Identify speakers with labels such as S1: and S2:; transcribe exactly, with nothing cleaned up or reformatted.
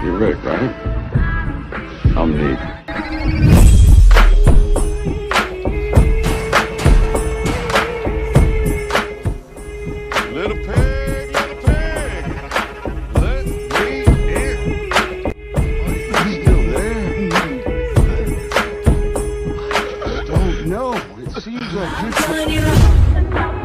S1: You're Rick, right? I'm Neat.
S2: Little pig, little pig, let me in. Are you still there? I don't know. It seems like you...